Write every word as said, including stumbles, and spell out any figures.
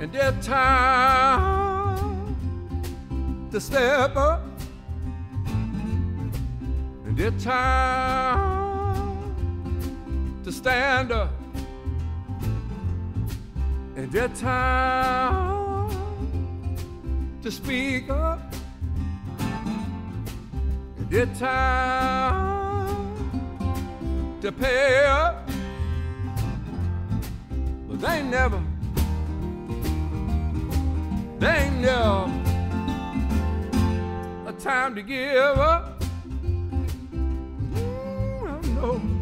and their time to step up, and their time to stand up, and their time to speak up, and their time to pay up. But they ain't never, they ain't never a time to give up. Mm, I know.